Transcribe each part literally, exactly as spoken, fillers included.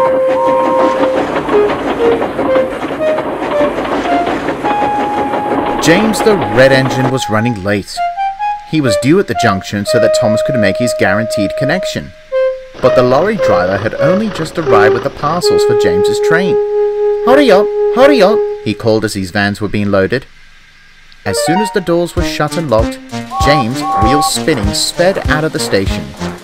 James the red engine was running late. He was due at the junction so that Thomas could make his guaranteed connection. But the lorry driver had only just arrived with the parcels for James's train. "Hurry up, hurry up," he called as his vans were being loaded. As soon as the doors were shut and locked, James, wheels spinning, sped out of the station.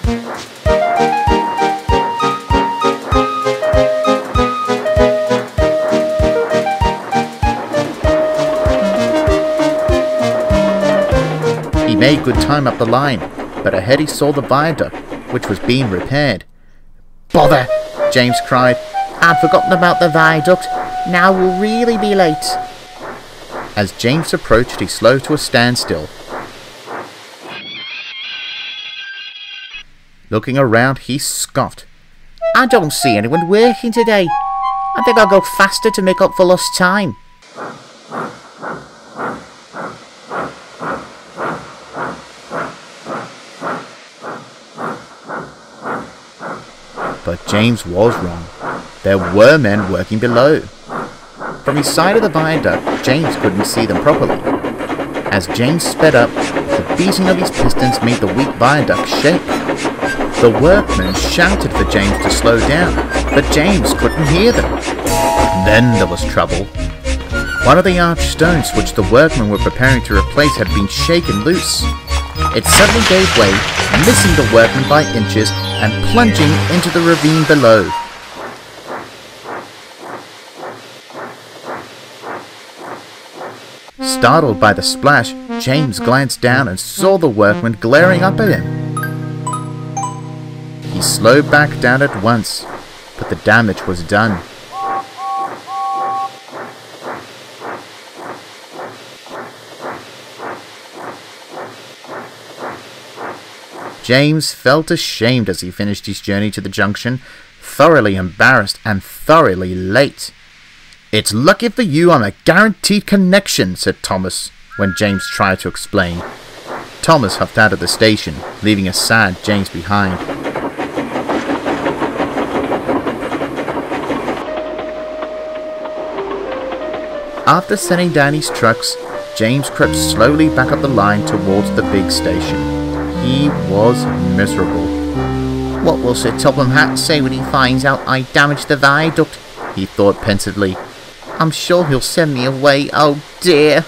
He made good time up the line, but ahead he saw the viaduct, which was being repaired. "Bother!" James cried. "I'd forgotten about the viaduct. Now we'll really be late." As James approached, he slowed to a standstill. Looking around, he scoffed. "I don't see anyone working today. I think I'll go faster to make up for lost time." But James was wrong. There were men working below. From his side of the viaduct, James couldn't see them properly. As James sped up, the beating of his pistons made the weak viaduct shake. The workmen shouted for James to slow down, but James couldn't hear them. Then there was trouble. One of the arch stones which the workmen were preparing to replace had been shaken loose. It suddenly gave way, missing the workmen by inches and plunging into the ravine below. Startled by the splash, James glanced down and saw the workman glaring up at him. He slowed back down at once, but the damage was done. James felt ashamed as he finished his journey to the junction, thoroughly embarrassed and thoroughly late. "It's lucky for you I'm a guaranteed connection," said Thomas, when James tried to explain. Thomas huffed out of the station, leaving a sad James behind. After setting down his trucks, James crept slowly back up the line towards the big station. He was miserable. "What will Sir Topham Hatt say when he finds out I damaged the viaduct?" he thought pensively. "I'm sure he'll send me away, oh dear."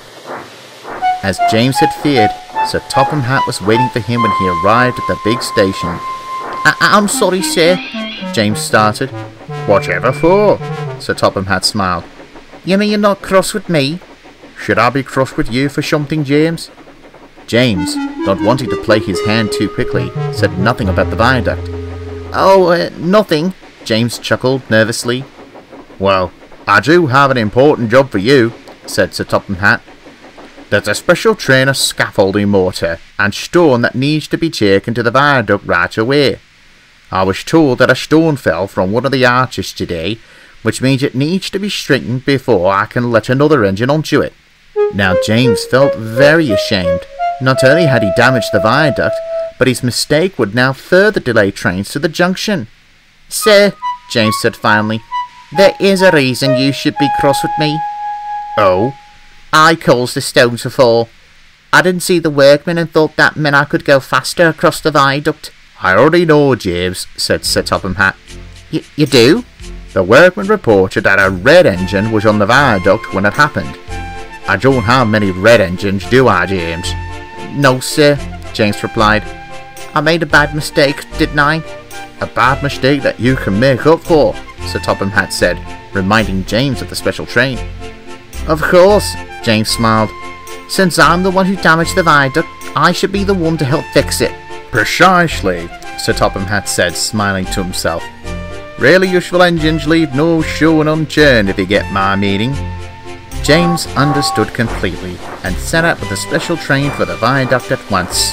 As James had feared, Sir Topham Hatt was waiting for him when he arrived at the big station. I I'm sorry, sir," James started. "Whatever for?" Sir Topham Hatt smiled. "You mean you're not cross with me?" "Should I be cross with you for something, James?" James, not wanting to play his hand too quickly, said nothing about the viaduct. "Oh, uh, nothing," James chuckled nervously. "Well, I do have an important job for you," said Sir Topham Hatt. "There's a special train of scaffolding mortar and stone that needs to be taken to the viaduct right away. I was told that a stone fell from one of the arches today, which means it needs to be straightened before I can let another engine onto it." Now James felt very ashamed. Not only had he damaged the viaduct, but his mistake would now further delay trains to the junction. "Sir," James said finally, "there is a reason you should be cross with me." "Oh?" "I caused the stone to fall. I didn't see the workmen and thought that meant I could go faster across the viaduct." "I already know, James," said Sir Topham Hatt. Y you do?" "The workmen reported that a red engine was on the viaduct when it happened. I don't have many red engines, do I, James?" "No, sir," James replied. "I made a bad mistake, didn't I?" "A bad mistake that you can make up for," Sir Topham Hatt said, reminding James of the special train. "Of course," James smiled. "Since I'm the one who damaged the viaduct, I should be the one to help fix it." "Precisely," Sir Topham Hatt said, smiling to himself. "Really useful engines leave no stone unturned, if you get my meaning." James understood completely and set out with a special train for the viaduct at once.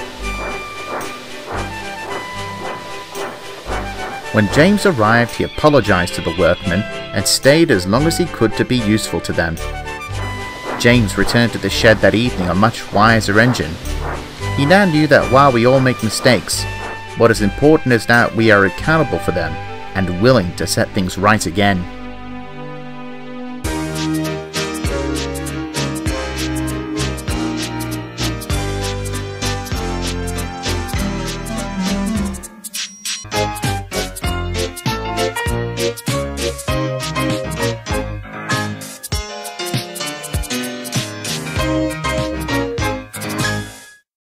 When James arrived, he apologized to the workmen and stayed as long as he could to be useful to them. James returned to the shed that evening a much wiser engine. He now knew that while we all make mistakes, what is important is that we are accountable for them and willing to set things right again.